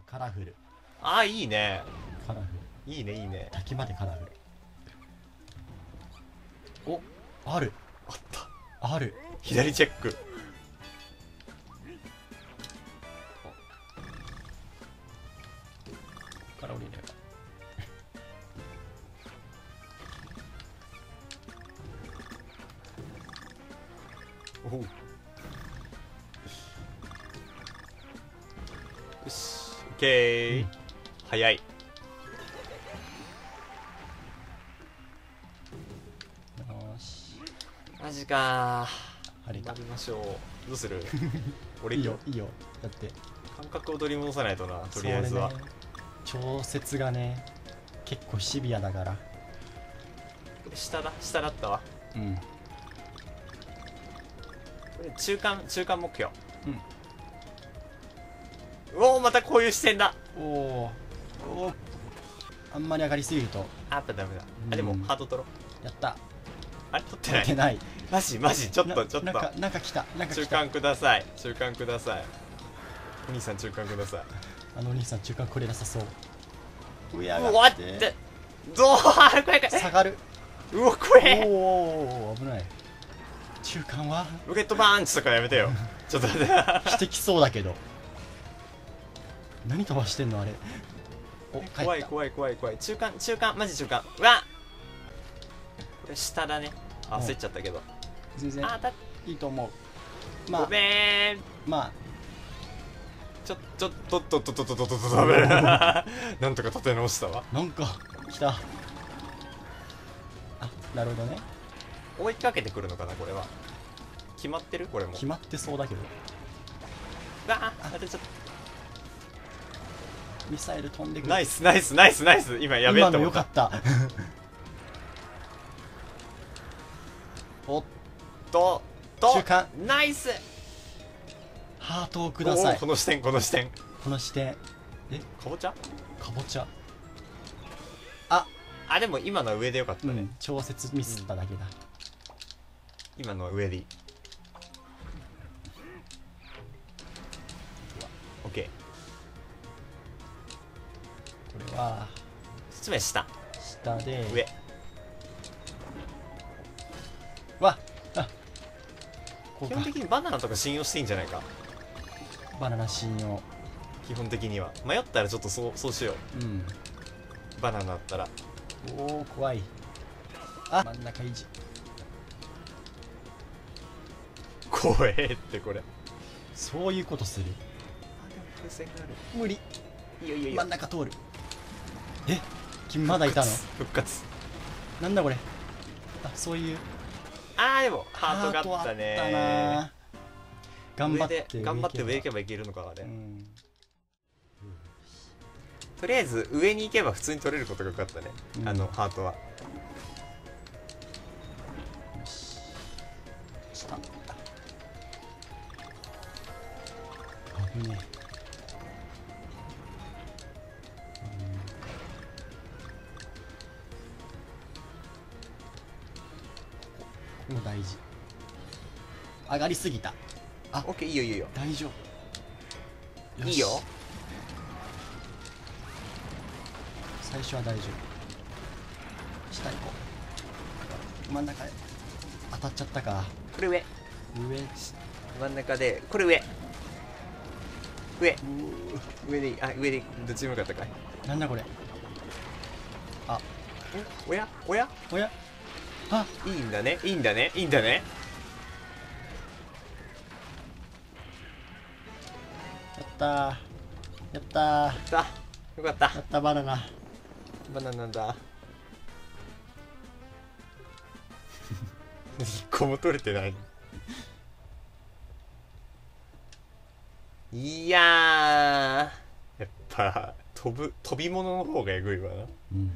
カラフル。 あ、いいね。 カラフル。 いいね、いいね。 滝までカラフル。お、ある。 あった。 ある。 左チェック。 から降りる。 おう。よし、オッケー。早い。 よし。 マジかあれか。 ー。やりましょう。どうする？俺いいよ、いいよ。だって、 感覚を取り戻さないとな、とりあえずは。 それね、調節がね、結構シビアだから。 下だったわ。 うん。 これ中間目標。 うん。 うおー、またこういう視点だ。 おお。おお。あんまり上がりすぎると。 あ、やっぱダメだ。 うんあ、でもハート取ろう。 やった。 あれ取ってない。 取ってない。 マジちょっとなんか来た。なんか来た。 中間ください。中間ください。お兄さん中間ください。 あのお兄さん中間これなさそう。上上うがっわっててどう怖い下がる。 うわ怖え。 おお危ない。中間はロケットパンチとかやめてよ。ちょっと待ってしてきそうだけど。何飛ばしてんのあれ。お、帰った。 怖い。中間マジ中間。うわこれ下だね。あ、焦っちゃったけど。 全然あ、 いいと思う。まごあめん。 まあちょっとダメ。なんとか立て直したわ。 なんか来た。あ、なるほどね。 追いかけてくるのかなこれは。決まってるこれも。 決まってそうだけど。 うわあ、当てちゃっミサイル飛んでくた。 る。 ナイス。今やべえ今のと思った。 よかったおっと中間ナイス。 ハートをください。 この視点。 この視点。え、 かぼちゃ。 かぼちゃ。 あ、でも今のは上でよかったね。 うん、調節ミスっただけだ。 今のは上でいい。オッケー。 これは説明下。 下で上。 わあ、こうか。 基本的にバナナとか信用していいんじゃないか。 バナナ信用。 基本的には迷ったらちょっとそうしようん。 う。バナナだったら。 おお怖い。あ、真ん中維持。 怖えってこれ。 そういうことする。 あ、でも風船がある。 無理。 いいよ真ん中通る。え、君まだいたの？ 復活。 なんだこれ。あ、そういうあー、でもハートがあったハートあったね。 な。頑張って頑張って上行けば。 ばいけるのかあれ。 うんとりあえず上に行けば普通に取れることが分かったね。 うんあのハートは。 よし。下。危ねここも大事。上がりすぎた。あ、 オッケー、いいよ。 大丈夫。 いいよ。 最初は大丈夫。下行こう。真ん中へ当たっちゃったか。 これ上。 上。 真ん中でこれ上でいい。あ、上でどっちでもよかったかい。 なんだこれ。あ、 おやおや。あ、 いいんだね。 やったー。やったー。 さあよかった。 やったバナナ。 バナナだ。一個も取れてないの。いやー、やっぱ飛び物の方がえぐいわな。 うん。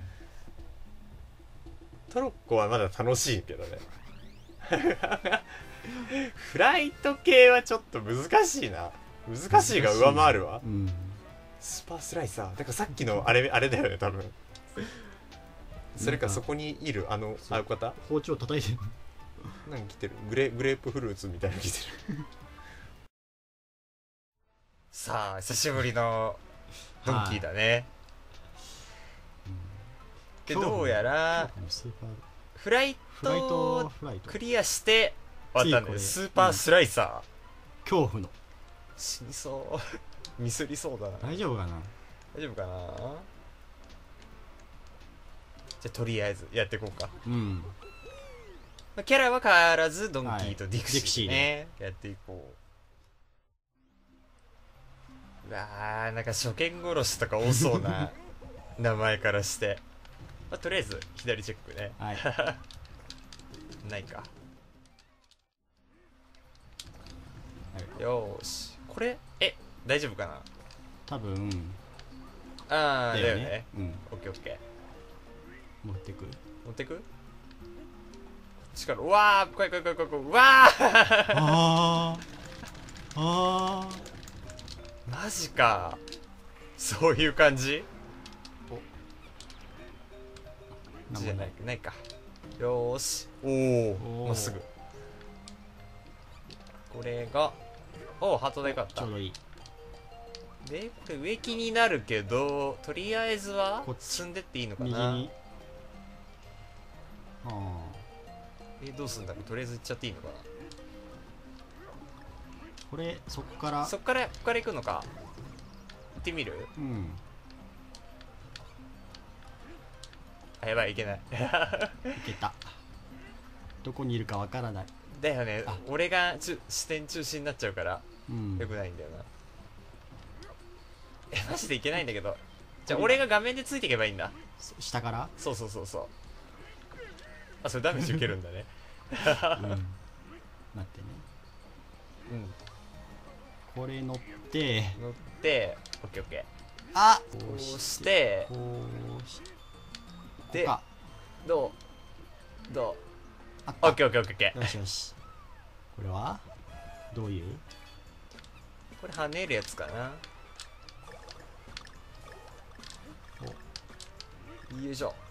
トロッコはまだ楽しいけどね。フライト系はちょっと難しいな。難しいが上回るわ。 うん。 スーパースライサーだからさっきのあれだよね多分。それかそこにいるあの方包丁叩いてる。 なんか来てる。グレープフルーツみたいなの来てる。さあ久しぶりのドンキーだね、でどうやらスーパーフライフライトをトフライトクリアして終わったんで次これスーパースライサー、 恐怖の死にそうミスりそうだな。 大丈夫かな。 大丈夫かな。じゃあとりあえずやっていこうか。 うんまあキャラは変わらずドンキーとディクシーでね、 デやっていこう。うわーなんか初見殺しとか多そうな名前からして、まあ、とりあえず左チェックね。 はいないか。よーしこれ大丈夫かな。 多分ああだよね。 だよね。うんオッケーオッケ持ってく。 ー持ってく力。うわー怖い怖い怖い怖い怖いうわーあーあマジか。そういう感じじゃないか。よーしおおーもうすぐこれがハートでよかったちょうどいい。 でこれ植木になるけどとりあえずはこっち進んでっていいのかな。 右に。あどうすんだろう。とりあえず行っちゃっていいのかな。 これそこからこっから行くのか。行ってみる。 うんあやばいいけないいけた。どこにいるかわからない。 だよねあ俺が視点中心になっちゃうからうんよくないんだよな。マジでいけないんだけど。じゃあ俺が画面でついていけばいいんだ。 下からそうそうそうそうあそれダメージ受けるんだねうん待ってね。 うんこれ乗って乗ってオッケーオッケあーこうしてこうしでこどうあったオッケーオッケーオッケーオッケよしよし。これはどういう。 ーこれ跳ねるやつかな。よいしょ。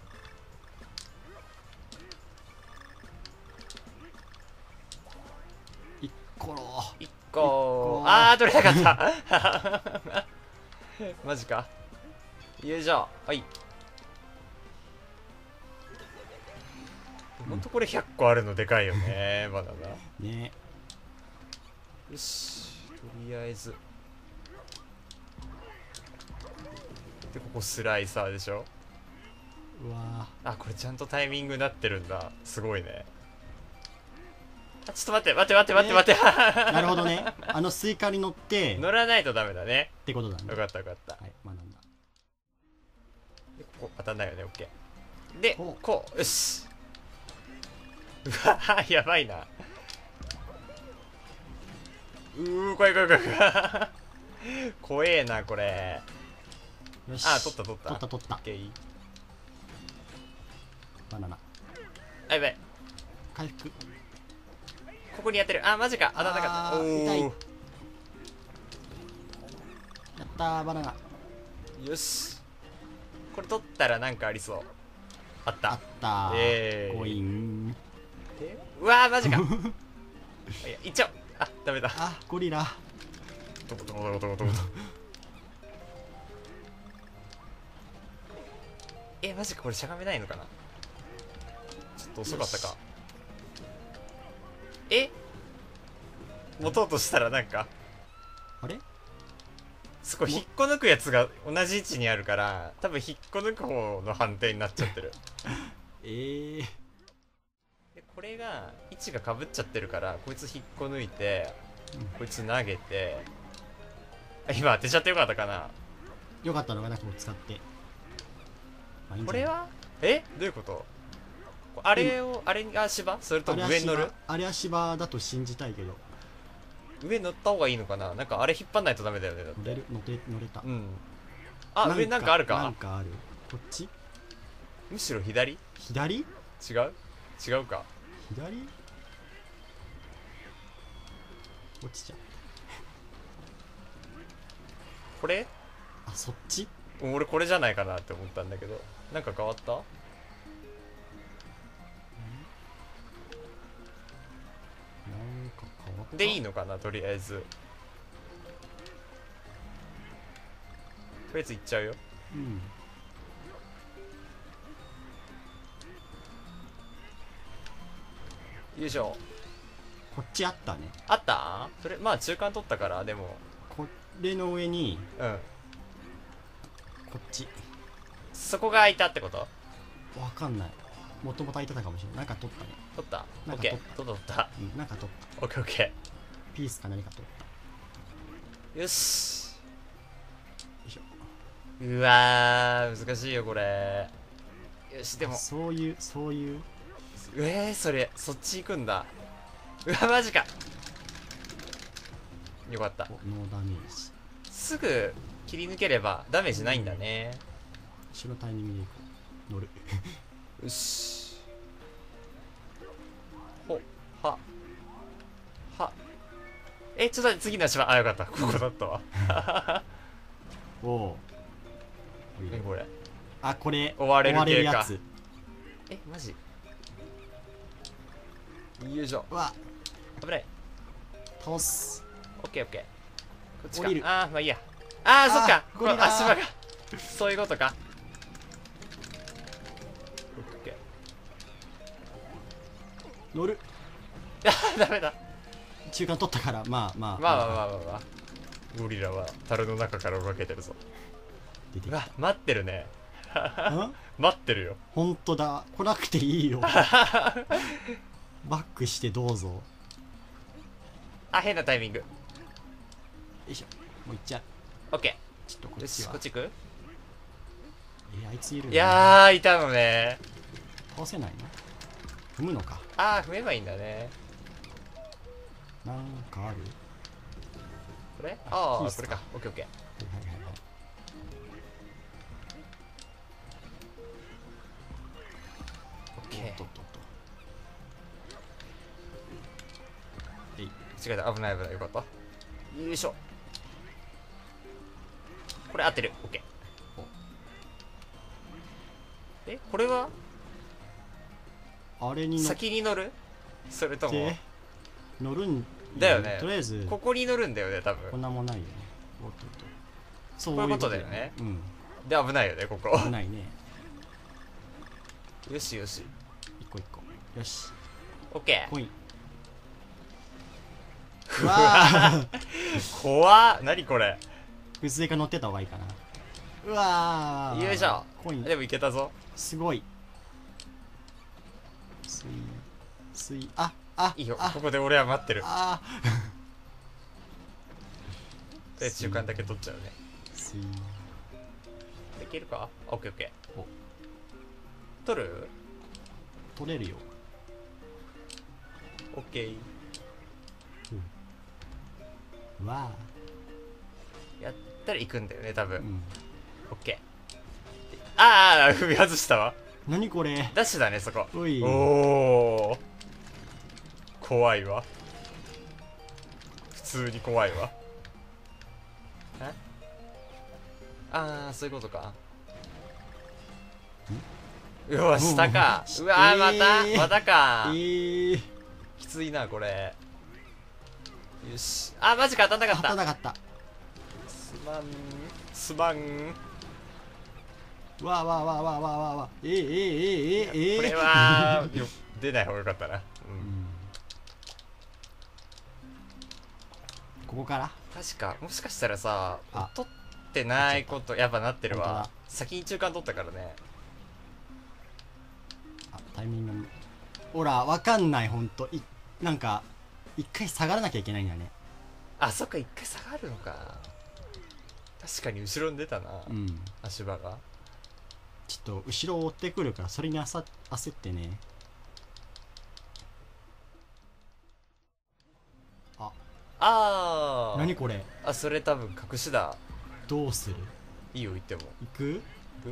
一個ろ 1 一個取れなかったマジか。よいしょはいほんとこれ100個あるのでかいよねバナナ。 ね。 よしとりあえずでここスライサーでしょ。 うわあこれちゃんとタイミングなってるんだ。すごいね。あちょっと待ってーなるほどね。あのスイカに乗ってっ乗らないとダメだね。 てことだね。 よかったよかった。 はい学んだ。 でここ当たんないよね。オッケーでこうこうよしうわやばいな。怖い怖い怖い怖えなこれ。 よし取った取った取ったオッケーバナナあやばい回復。 ここにやってる。マジか当たんなかった。 痛いやったーバナナよしこれ取ったらなんかありそう。あったあったーコイン。 うわマジかいやいっちゃおう。ダメだ。 あゴリラトコトコトコトコトコマジかこれしゃがめないのかな。ちょっと遅かったか。持とうとしたらなんかあれすごい引っこ抜くやつが同じ位置にあるから多分引っこ抜く方の判定になっちゃってるでこれが位置がかぶっちゃってるからこいつ引っこ抜いて、こいつ投げて今当てちゃってよかったかな。 よかったのがなくも使って、まあいいんじゃない。 これはどういうこと。あれが芝それとも上に乗る。 あれは芝だと信じたいけど上乗った方がいいのかな。なんかあれ引っ張んないとダメだよね。だって乗れた。 うん上なんかあるか。 なんかある。こっちむしろ左。 左違うか。 左落ちちゃう。 これあそっち俺これじゃないかなって思ったんだけどなんか変わった。 なんか変わった。 でいいのかなとりあえず。 りあえず行っちゃうよ。 うん。 よいしょ。 こっちあったね。 あった？それまあ中間取ったから。でもこれの上にうん、 こっち。 そこが空いたってこと？ わかんない。もともと空いてたかもしれない。なんか取ったね。 取った？ なんかオッケー、取ったうん、なんか取った。 オッケーオッケピースか何か取っー。よし。 た。よいしょ。 うわー難しいよこれ。よしでもそういう。 それそっち行くんだ。うわマジか。よかった。 ノーダメージ。 すぐ切り抜ければダメージないんだね。 後ろタイミングで行こう。乗る。 よし。ほはは。ちょっと待って、次の足場。あ、よかった、ここだったわ。 おお。 何これ。 あ、これ追われる系か。 やつ。 マジ。よいしょ。 うわ、 危ない。 倒す。 オッケーオッケー。こっちか。 降りる。 あーまあいいや。あーそっか、このゴリラー足場がそういうことか。オッケ乗る。 ー。あーダメだ。 中間取ったから、まあまあまあまあまあまあまあ。ゴリラは樽の中から動けてるぞ。うわ出てきた。 待ってるね。 ん待ってるよ。 ほんとだ、来なくていいよ。バックしてどうぞ。よあ、変なタイミング。 いしょ。もう行っちゃう。 オッケちょっとこー。よしっちはこっち行く。 あいついるよいやーいたのね。 倒せないの？踏むのか。 あー踏めばいいんだね。 なんかある？ これキースかああこれか。オッケーオッケー。 はいはいはいはい。 オッケー。 とっとっと。えい。 違えた、危ない危ない。よかった。よいしょ。これ合ってる。オッケー。これはあれに乗っ先に乗る？それともて乗るんだよね。 とりあえずここに乗るんだよね多分。 こんなもんないよね。おっとっと。そうこういうことだよね。 うん。 で危ないよねここ。 危ないね。 よしよし。 一個一個。よし。 オッケー。 コイン。うわー怖っ。何これ。 薄いか乗ってた方がいいかな。うわーよいしょ。 コインでもいけたぞ。 すごい。 いいよ。ここで俺は待ってる。 あで中間だけ取っちゃうね。 スイいけるか？オッケーオッケー。 お取る？ 取れるよ。 オッケー。 わやったら行くんだよね多分。 ーうん。 オッケー。ああ踏み外したわ。 何これ。 ダッシュだねそこ。 おい。 おお怖いわ。普通に怖いわ。ああそういうことか。うわ下か。うわーまたまたか。きついなこれ。よし。あマジか当たんなかった。 当たんなかった。 すまんすまん。 わーわーわーわーわーわーわーこれは出ない方がよかったな。うんここから確かもしかしたらさあ取ってないことやっぱなってるわ本当だ。 先に中間取ったからね。 タイミングほらわかんない。ほんとなんか一回下がらなきゃいけないんだね。 あそっか一回下がるのか。確かに後ろに出たな、 うん足場が。 ちょっと後ろを追ってくるからそれに焦ってね。 ああ何これ。 あそれ多分隠しだ。 どうする？ いいよ言っても。 行く？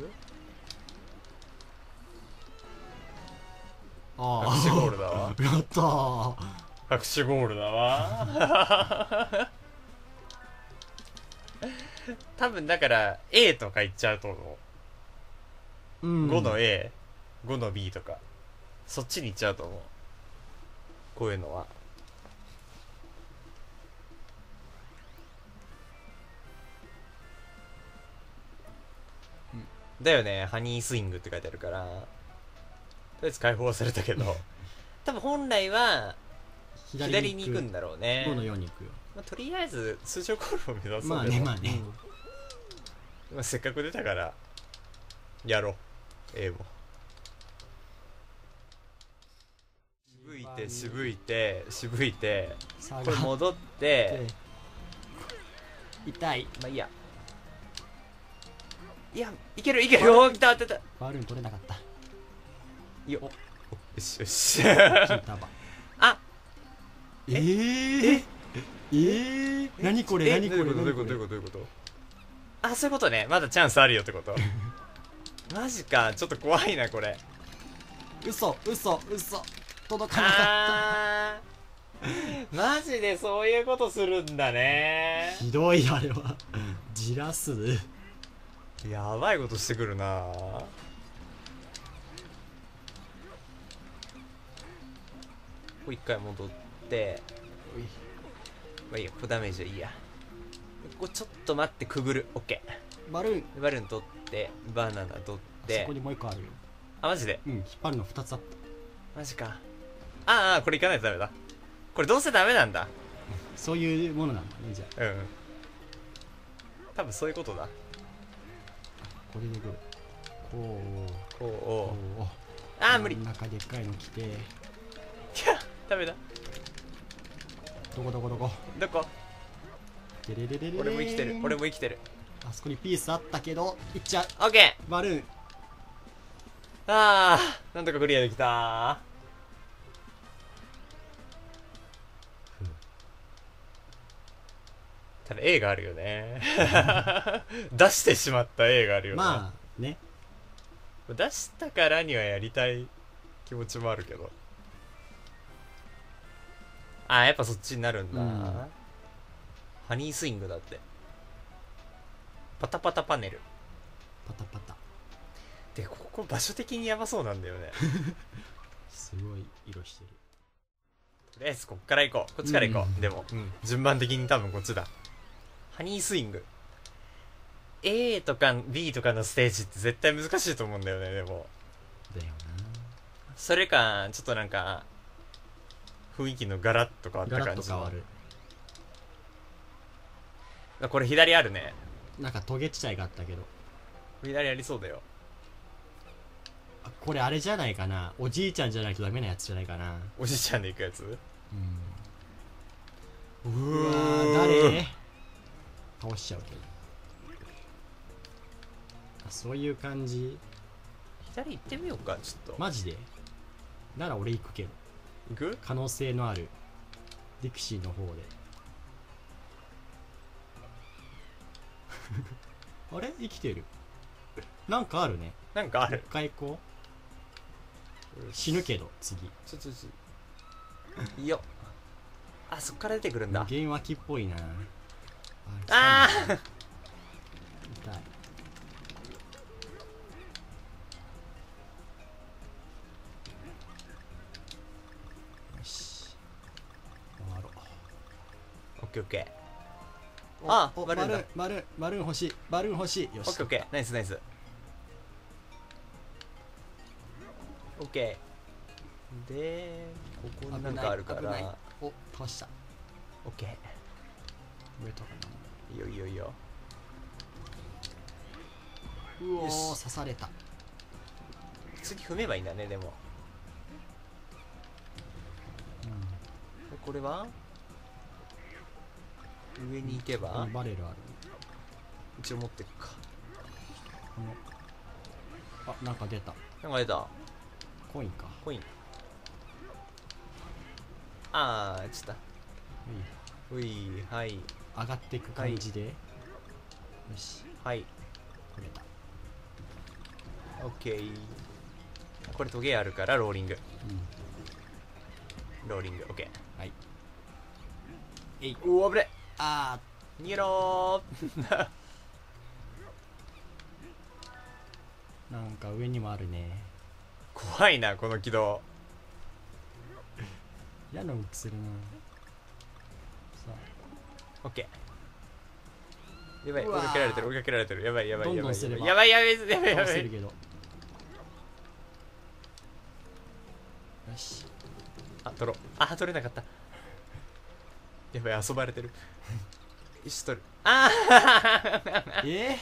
ああ隠しゴールだわ。 やったー。 隠しゴールだわ。多分だから A とか言っちゃうと思う、 うん 5の A5 の B とかそっちに行っちゃうと思うこういうのは。 だよね、ハニースイングって書いてあるから、とりあえず解放されたけど、多分本来は左に行くんだろうね。 5の4に行くよ。 まあ、とりあえず通常ゴールを目指そう。 まあねまあね、 まあ、せっかく出たからやろう。A も渋いてこれ戻って痛い。 まあいいや。いや、いけるよ。来た。 バルーン取れなかった。 よし金束。 あ、 何これどういうことあ、そういうことね。まだチャンスあるよってことマジか、ちょっと怖いなこれ。 嘘届かなかマジでそういうことするんだね。 った。ひどい、あれはじらす。 やばいことしてくるな。これ一回戻ってまあいいや、これダメージはいいや。ここちょっと待って、くぐる。オッケー。 バルーンバルーン取ってバナナ取ってそこにもう一個あるよ。 あ、マジで引っ張るの2つあった。 マジか。これいかないとダメだ。これどうせダメなんだ。 そういうものなんだね、じゃあ。 多分そういうことだ。 これでくる。 こう無理。 真ん中でっかいの来て。 いや、ダメだ。 どこどこ俺も生きてる。 あそこにピースあったけどいっちゃう。 オッケバルーン。 ー。なんとかクリアできた。ただ A があるよね出してしまった A があるよね。 まあね、 出したからにはやりたい気持ちもあるけど。やっぱそっちになるんだ。ハニースイングだって。パタパタパネル。 パタパタで、ここ場所的にやばそうなんだよねすごい色してる。 とりあえずこっから行こう。こっちから行こう。でも、順番的に多分こっちだ。ハニースイング A とか B とかのステージって絶対難しいと思うんだよね。でもだよな。 それかちょっとなんか雰囲気のガラッと変わったガラ感じの。 ッと変わる。 これ左あるね。 なんかトゲ地帯があったけど。 左ありそうだよ。 これあれじゃないかな、おじいちゃんじゃないとダメなやつじゃないかな。 おじいちゃんで行くやつ。 うわー、誰倒しちゃうけど。そういう感じ。 左行ってみようか。ちょっとマジでなら俺行くけど。 行く？ 可能性のあるディクシーの方であれ生きてる。なんかあるね。 なんかある。 一回行こう。死ぬけど次。 いいよ。そっから出てくるんだ。 原脇っぽいな。痛い。よし終わろう。 オッケーオッケー。 バルーン欲しい。バルーン欲しい。よし。 オッケーオッケー。ナイスナイス。オッケー。で、ここになんかあるから。 お、倒した。 オッケー。 上とかいいよいいよいいよ。 うおー、刺された。 次踏めばいいんだね。でもこれは上に行けばバレルある。 一応持ってくか。 なんか出た。 なんか出た。 コインか。 コイン。ちょっとうい、はい。 上がっていく感じで。よし。 はい。 これだ。 オッケー。これトゲあるからローリング。ローリング、オッケー。はい。危ね。逃げろーなんか上にもあるね。 怖いなこの軌道。 嫌な動きするな。さあ、オッケやばい、追うわーいかけられてる追いかけられてる。やばいやばいやばいどんどんすればやばいやばいやばいやばいやばい。 倒せるけど。よし。 あ、取ろう。あ、取れなかった。やばい、遊ばれてる。石取る。あえ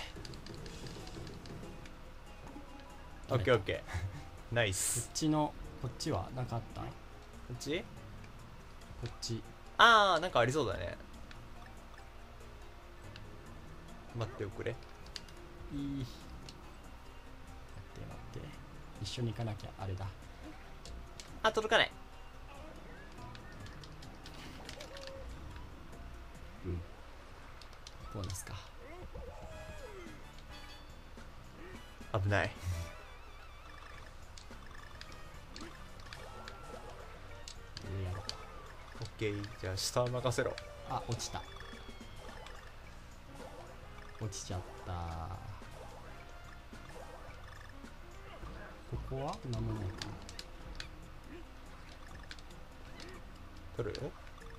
ーオッケーオッケー。ナイこス。 っちのこっちは何かあった？ここっちっち。 あー、なんかありそうだね。待っておくれ。 いい。待って待って。一緒に行かなきゃあれだ。 あ、届かない。 うん。ボーナスか。 危ない。 やろう。 オッケー。じゃあ下は任せろ。 あ、落ちた。落ちちゃった。ここは何もないか。 取る？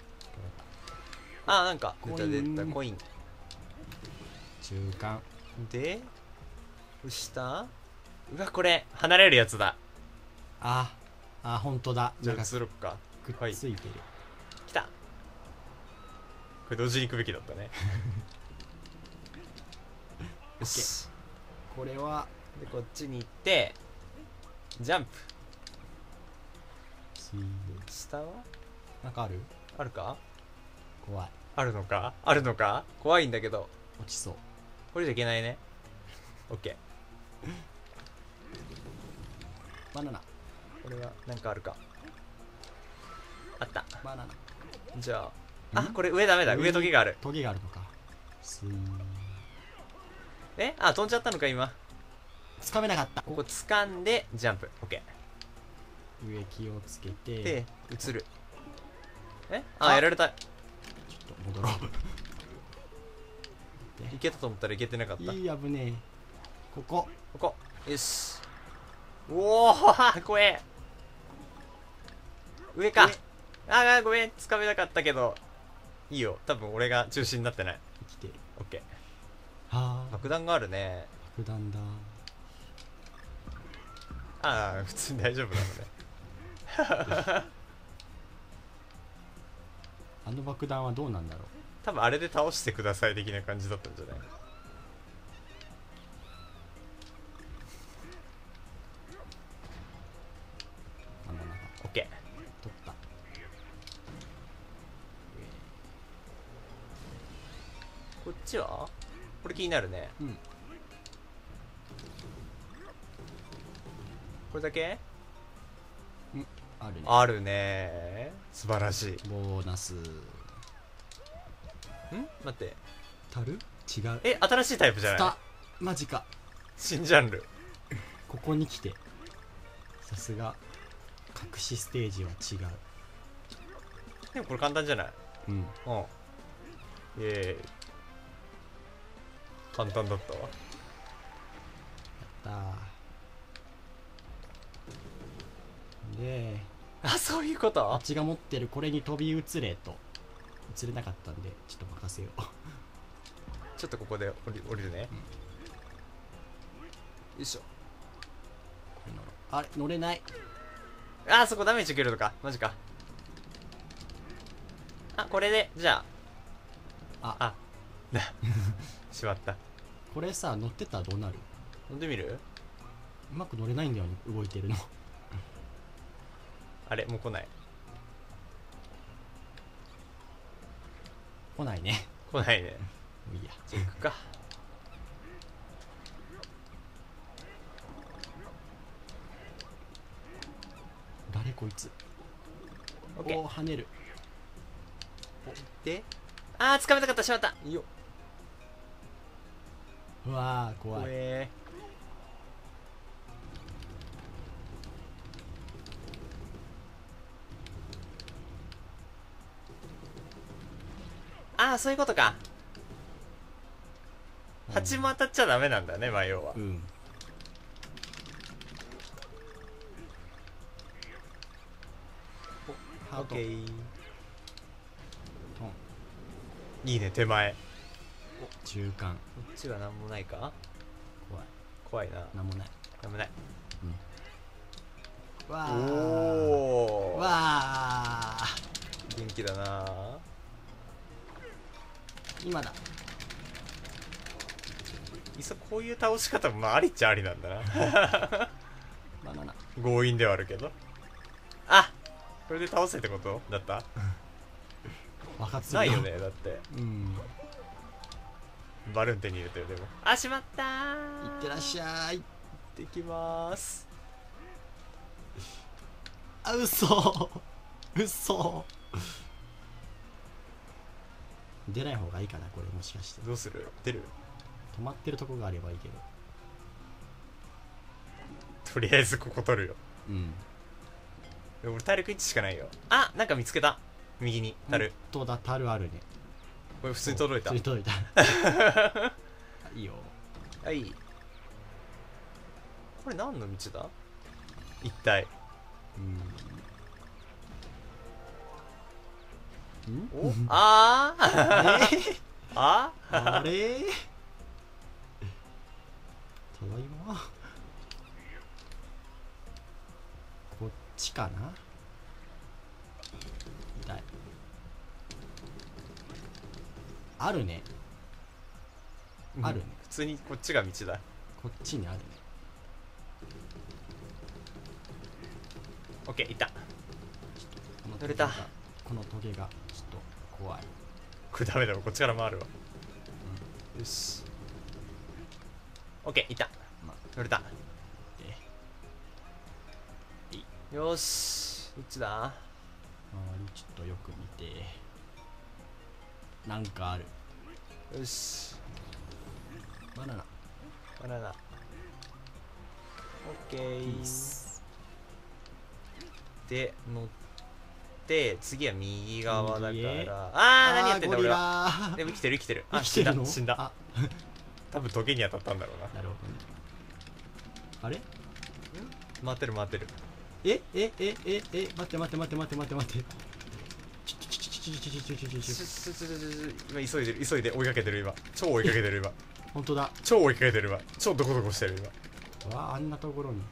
あ、なんか出たコイン出たコイン。 中間。 で下、うわ、これ離れるやつだ。 あ、あ、本当だ。 じゃあなんか移ろっか。 くっはい、 ついてる。 来た。これ同時に行くべきだったね。よし。 これはでこっちに行ってジャンプ。下はなんかある？ あるか？ 怖い。 あるのか？あるのか？怖いんだけど。 落ちそう。 これじゃいけないね。オッケバナナ。 ー。これはなんかあるか？あった。 バナナ。 じゃあ、あ、これ上ダメだ。上トゲがある。 トゲがあるのか。スイー。 え、あ、飛んじゃったのか今。 つかめなかった。 ここ掴んでジャンプ。オッケ上気をつけー。 て。 で移る。え、あ、やられた。 ちょっと戻ろいけたと思ったらいけてなかった。 う。いい、危ねえ。ここ。 ここ。よし。おお怖え。上か。あー、ごめん、つかめなかったけどいいよ。多分俺が中心になってない。 生きてる。 オッケー。 はあ。 爆弾があるね。 爆弾だ。 ああ、普通に大丈夫なのね。 あの爆弾はどうなんだろう。 多分あれで倒してください的な感じだったんじゃない？ バナナがオッケ取った。 ー。こっちはこれ気になるね。 うん。 これだけあるね。 あるね。素晴らしい。 ボーナス。 待って。 樽？違う。 え、新しいタイプじゃない？ スタ。マジか。 新ジャンル。 ここに来て。さすが。隠しステージは違う。 でもこれ簡単じゃない？ うん。 うん。イエーイ。簡単だったわ。 やったー。で、 あ、そういうこあとっ？ちが持ってるこれに飛び移れと。移れなかったんで、ちょっと任せよう。 ちょっとここで降りるね。よいしょ。 これ乗ろう。あれ、乗れない。 あー、そこダメージ受けるのか。マジか。あ、これで、じゃあ。 あしまった。 これさ、乗ってたらどうなる？ 飲んでみる？ うまく乗れないんだよね、動いてるの。 あれ、もう来ない。 来ないね。 来ないね。 もういいや。 じゃあ行くか。 誰こいつ。 オッケー。 おー、跳ねる。 で、あー、掴めなかった。しまった。いいよ。 うわー、怖い。 怖えー。あー、そういうことか。蜂も当たっちゃダメなんだね、まあ要は。 うん。ハート。 オッケー。 トン。 いいね、手前。 中間。 こっちは何もないか。 怖い。 怖いな。 なんもない。 何もない。 わおおわあ。 元気だな。 今だ。 いっそこういう倒し方もまあありっちゃありなんだな。 バナナ。 強引ではあるけど。あ、これで倒せってことだった。 爆発するないよね。だってうん。 バルーン手に入れてる。でもあ、しまったー。 いってらっしゃい。 行ってきまーす。 あ、嘘。嘘。出ない方がいいかな、これ。もしかしてどうする。出る。 止まってるとこがあればいいけど。 とりあえずここ取るよ。 うん。 でも俺体力1しかないよ。あ、なんか見つけた。右に樽。 本当だ、樽あるね。 これ普通に届いた。 普通に届いた。いいよ。 はい。これ何の道だ一体。おああああれただいま。こっちかな。痛い。あるね。あるね。 普通にこっちが道だ。 こっちにあるね。 オッケー、いった。 この乗れた。 このトゲがちょっと怖い。 これダメだろ、こっちから回るわ。よし。オッケー、いった。 まあ、 乗れた。 でよし。どっちだ。 周りちょっとよく見て。なんかある。 よし。 バナナ。 バナナ。オッケー。 いいっす。 で、乗って、次は右側だか右へら。あー、何やってんだゴリ俺は。 ラでも生きてる生きてる。あ、 生きてるの。 死んだ。 あ、 多分トゲに当たったんだろうな。 なるほどね。あれ回ってる回ってる。 待って待って待って待って待って待って。 今急いでる、急いで追いかけてる今。超追いかけてる今。 本当だ。 超追いかけてる今。超ドコドコしてる今。 わあ、あんなところに。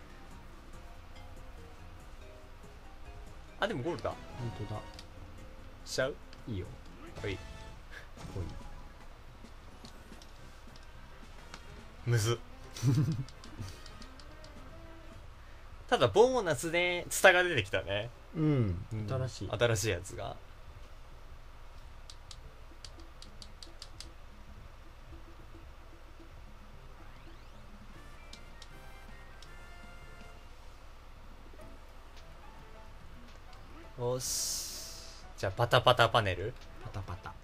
あ、でもゴールだ。 本当だ。 しちゃう。 いいよ。 はい。 こい。 むず。ただボーナスでツタが出てきたね。 うん。新しい。 新しいやつが。よし。じゃあパタパタパネル。 パタパタ。